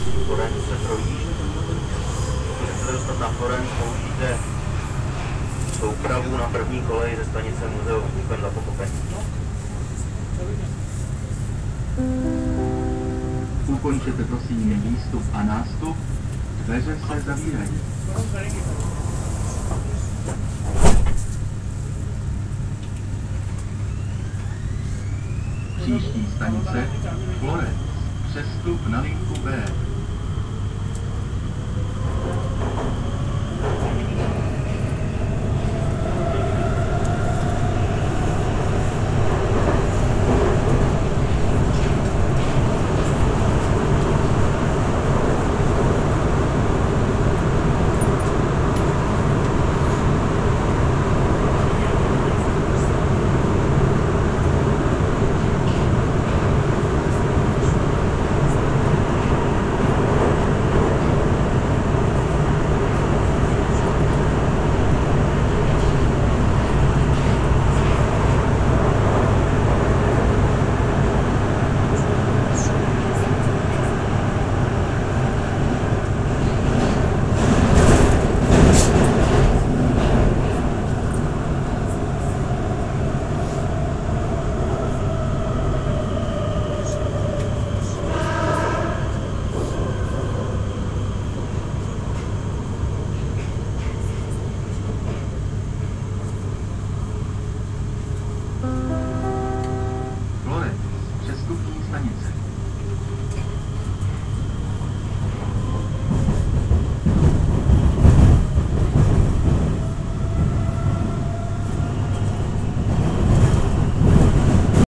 Florenc se projíždí. Pokud chcete dostat na Florenc, použijte soupravu na první kolej ze stanice Muzeum. Děkujeme za pochopení. Ukončete prosím výstup a nástup, dveře se zavírají. Příští stanice Florenc, přestup na linku B. Stanice.